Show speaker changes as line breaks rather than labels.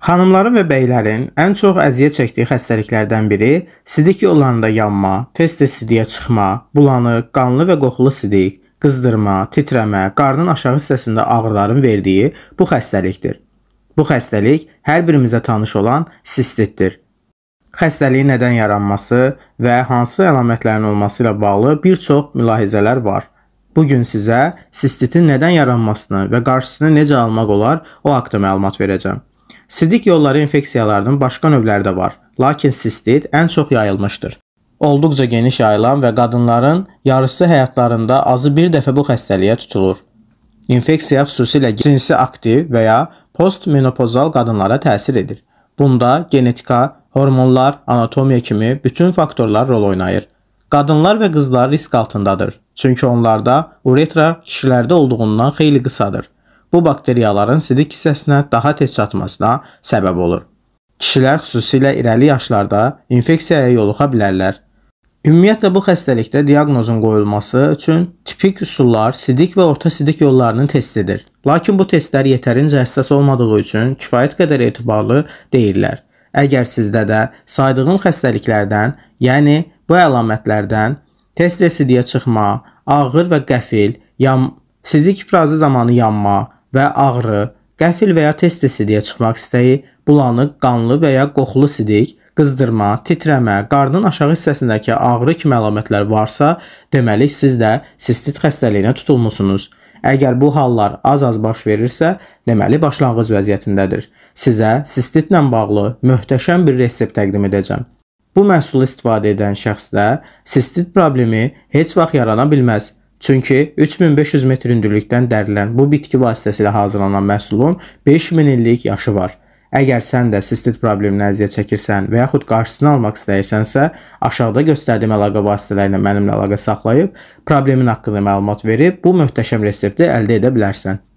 Xanımların və beylərin ən çox əziyyət çəkdiyi xəstəliklərdən biri sidik yollarında yanma, tez-tez sidiyə çıxma, bulanıq, qanlı və qoxulu sidik, qızdırma, titrəmə, qarnın aşağı hissəsində ağrıların verdiyi bu xəstəlikdir. Bu xəstəlik hər birimizə tanış olan sistitdir. Xəstəliyin nədən yaranması və hansı əlamətlərin olması ilə bağlı bir çox mülahizələr var. Bu gün sizə sistitin nədən yaranmasını və qarşısını necə almaq olar, o haqqda məlumat verəcəm. Sidik yolları infeksiyalarının başqa növləri də var, lakin sistit ən çox yayılmışdır. Olduqca geniş yayılan və qadınların yarısı həyatlarında azı bir dəfə bu xəstəliyə tutulur. İnfeksiya xüsusilə cinsi aktiv və ya postmenopozal qadınlara təsir edir. Bunda genetika, hormonlar, anatomiya kimi bütün faktorlar rol oynayır. Qadınlar və qızlar risk altındadır, çünki onlarda uretra kişilərdə olduğundan xeyli qısadır. Bu bakteriyaların sidik hissəsinə daha tez çatmasına səbəb olur. Kişilər xüsusilə irəli yaşlarda infeksiyaya yoluxa bilərlər. Ümumiyyətlə bu xəstəlikdə diaqnozun qoyulması üçün tipik üsullar sidik və orta sidik yollarının testidir. Lakin bu testlər yetərincə həssas olmadığı üçün kifayət qədər etibarlı deyirlər. Əgər sizdə də saydığım xəstəliklərdən, yəni bu əlamətlərdən tez-tez sidiyə çıxma, ağır və qəfil, sidik ifrazı zamanı yanma və ağrı, qəfil və ya tez-tez sidiyə çıxmaq istəyi, bulanıq, qanlı və ya qoxulu sidik, qızdırma, titrəmə, qarnın aşağı hissəsindəki ağrı kimi əlamətlər varsa, deməli siz də sistit xəstəliyinə tutulmusunuz. Əgər bu hallar az-az baş verirsə, deməli başlanğıc vəziyyətindədir. Sizə sistitlə bağlı möhtəşəm bir resept təqdim edəcəm. Bu məhsulu istifadə edən şəxsdə sistit problemi heç vaxt yarana bilməz. Çünki 3500 metr hündürlükdən dərilən bu bitki vasitəsilə hazırlanan məhsulun 5000 illik yaşı var. Əgər sən də sistit probleminə əziyyət çəkirsən və yaxud qarşısını almaq istəyirsənsə, aşağıda göstərdiyim əlaqə vasitələri ilə mənimlə əlaqə saxlayıb, problemin haqqında məlumat verib bu möhtəşəm resepti əldə edə bilərsən.